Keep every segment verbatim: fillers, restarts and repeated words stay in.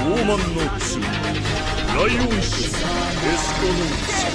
傲慢の血ライオン種エスコノース。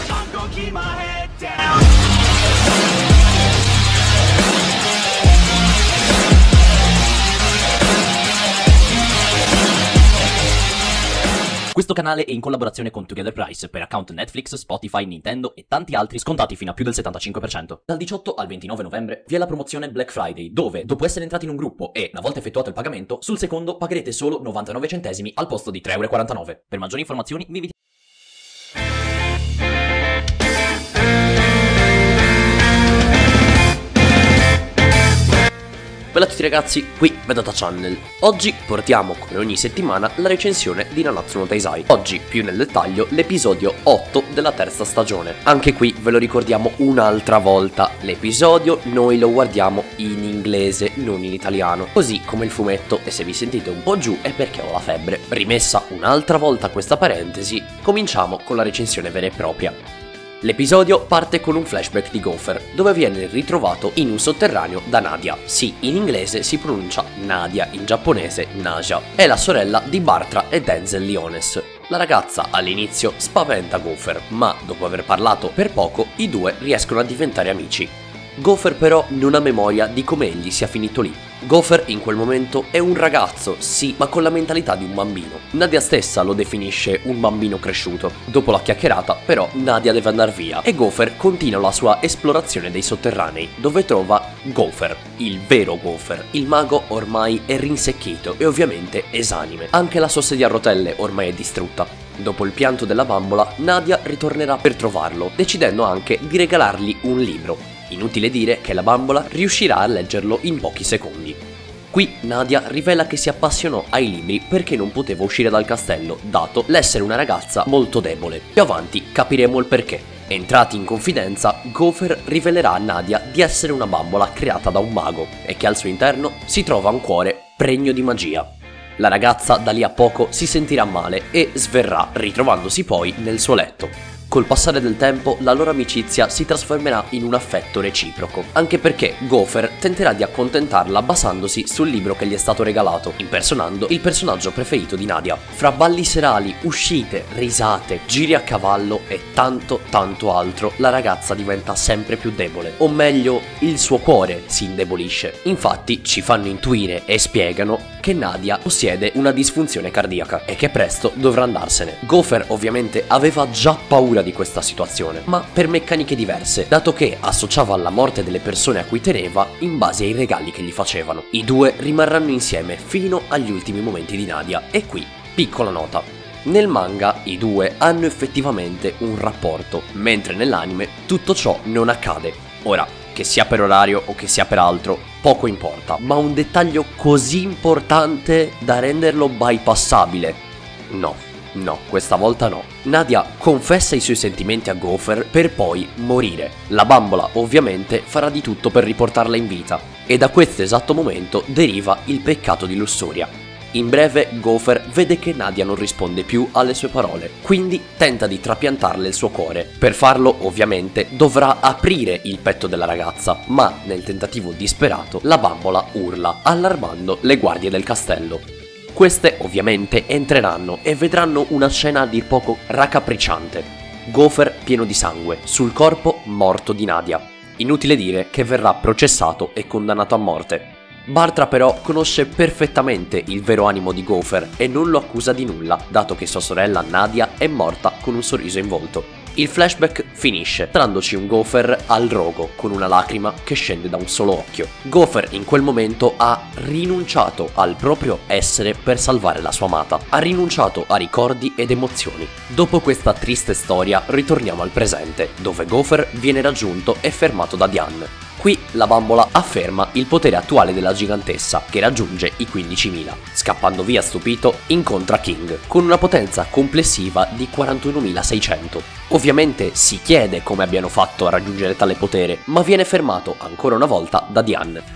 Questo canale è in collaborazione con Together Price per account Netflix, Spotify, Nintendo e tanti altri scontati fino a più del settantacinque per cento. Dal diciotto al ventinove novembre vi è la promozione Black Friday, dove, dopo essere entrati in un gruppo e, una volta effettuato il pagamento, sul secondo pagherete solo novantanove centesimi al posto di tre e quarantanove euro. Per maggiori informazioni vi invito. Bella a tutti ragazzi, qui Vedota Channel. Oggi portiamo, come ogni settimana, la recensione di Nanatsu no Taizai. Oggi, più nel dettaglio, l'episodio otto della terza stagione. Anche qui ve lo ricordiamo un'altra volta, l'episodio noi lo guardiamo in inglese, non in italiano, così come il fumetto, e se vi sentite un po' giù è perché ho la febbre. Rimessa un'altra volta questa parentesi, cominciamo con la recensione vera e propria. L'episodio parte con un flashback di Gopher, dove viene ritrovato in un sotterraneo da Nadia. Sì, in inglese si pronuncia Nadia, in giapponese Naja. È la sorella di Bartra e Denzel Liones. La ragazza all'inizio spaventa Gopher, ma dopo aver parlato per poco i due riescono a diventare amici. Gopher però non ha memoria di come egli sia finito lì. Gopher in quel momento è un ragazzo, sì, ma con la mentalità di un bambino. Nadia stessa lo definisce un bambino cresciuto. Dopo la chiacchierata, però, Nadia deve andare via e Gopher continua la sua esplorazione dei sotterranei, dove trova Gopher, il vero Gopher. Il mago ormai è rinsecchito e ovviamente esanime. Anche la sua sedia a rotelle ormai è distrutta. Dopo il pianto della bambola, Nadia ritornerà per trovarlo, decidendo anche di regalargli un libro. Inutile dire che la bambola riuscirà a leggerlo in pochi secondi. Qui Nadia rivela che si appassionò ai libri perché non poteva uscire dal castello, dato l'essere una ragazza molto debole. Più avanti capiremo il perché. Entrati in confidenza, Gopher rivelerà a Nadia di essere una bambola creata da un mago e che al suo interno si trova un cuore pregno di magia. La ragazza da lì a poco si sentirà male e sverrà, ritrovandosi poi nel suo letto. Col passare del tempo la loro amicizia si trasformerà in un affetto reciproco, anche perché Gopher tenterà di accontentarla basandosi sul libro che gli è stato regalato, impersonando il personaggio preferito di Nadia. Fra balli serali, uscite, risate, giri a cavallo e tanto tanto altro, la ragazza diventa sempre più debole, o meglio, il suo cuore si indebolisce. Infatti ci fanno intuire e spiegano che Nadia possiede una disfunzione cardiaca e che presto dovrà andarsene. Gopher ovviamente aveva già paura di questa situazione, ma per meccaniche diverse, dato che associava alla morte delle persone a cui teneva in base ai regali che gli facevano. I due rimarranno insieme fino agli ultimi momenti di Nadia, e qui, piccola nota. Nel manga i due hanno effettivamente un rapporto, mentre nell'anime tutto ciò non accade. Ora, che sia per orario o che sia per altro, poco importa, ma un dettaglio così importante da renderlo bypassabile? No. No, questa volta no. Nadia confessa i suoi sentimenti a Gopher per poi morire. La bambola ovviamente farà di tutto per riportarla in vita, e da questo esatto momento deriva il peccato di lussuria. In breve, Gopher vede che Nadia non risponde più alle sue parole, quindi tenta di trapiantarle il suo cuore. Per farlo, ovviamente, dovrà aprire il petto della ragazza, ma nel tentativo disperato la bambola urla, allarmando le guardie del castello. Queste ovviamente entreranno e vedranno una scena a dir poco raccapricciante. Gopher pieno di sangue, sul corpo morto di Nadia. Inutile dire che verrà processato e condannato a morte. Bartra però conosce perfettamente il vero animo di Gopher e non lo accusa di nulla, dato che sua sorella Nadia è morta con un sorriso in volto. Il flashback finisce, mostrandoci un Gopher al rogo, con una lacrima che scende da un solo occhio. Gopher in quel momento ha rinunciato al proprio essere per salvare la sua amata. Ha rinunciato a ricordi ed emozioni. Dopo questa triste storia ritorniamo al presente, dove Gopher viene raggiunto e fermato da Diane. Qui la bambola afferma il potere attuale della gigantessa, che raggiunge i quindicimila. Scappando via stupito, incontra King, con una potenza complessiva di quarantunomilaseicento. Ovviamente si chiede come abbiano fatto a raggiungere tale potere, ma viene fermato ancora una volta da Diane.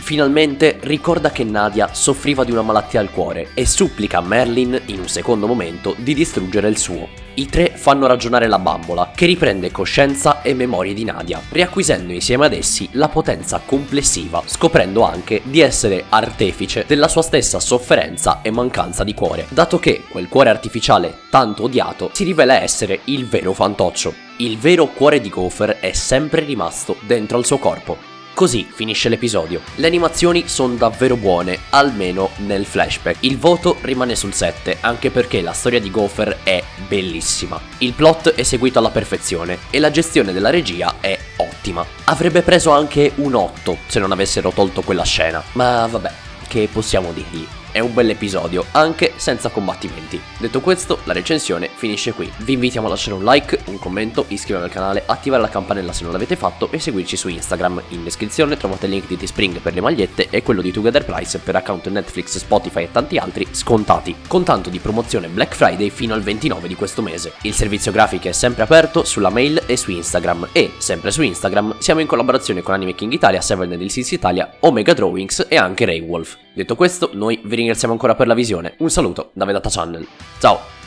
finalmente ricorda che Nadia soffriva di una malattia al cuore e supplica a Merlin, in un secondo momento, di distruggere il suo. I tre fanno ragionare la bambola, che riprende coscienza e memorie di Nadia, riacquisendo insieme ad essi la potenza complessiva, scoprendo anche di essere artefice della sua stessa sofferenza e mancanza di cuore, dato che quel cuore artificiale tanto odiato si rivela essere il vero fantoccio. Il vero cuore di Gopher è sempre rimasto dentro al suo corpo. Così finisce l'episodio. Le animazioni sono davvero buone, almeno nel flashback. Il voto rimane sul sette, anche perché la storia di Gopher è bellissima. Il plot è seguito alla perfezione e la gestione della regia è ottima. Avrebbe preso anche un otto se non avessero tolto quella scena, ma vabbè, che possiamo dirgli? È un bell'episodio, anche senza combattimenti. Detto questo, la recensione finisce qui. Vi invitiamo a lasciare un like, un commento, iscrivervi al canale, attivare la campanella se non l'avete fatto e seguirci su Instagram. In descrizione trovate il link di Teespring per le magliette e quello di Together Price per account Netflix, Spotify e tanti altri scontati, con tanto di promozione Black Friday fino al ventinove di questo mese. Il servizio grafiche è sempre aperto sulla mail e su Instagram e, sempre su Instagram, siamo in collaborazione con Anime King Italia, Seven and Sins Italia, Omega Drawings e anche Rainwolf. Detto questo, noi vi ringraziamo ancora per la visione. Un saluto da Vedata Channel. Ciao!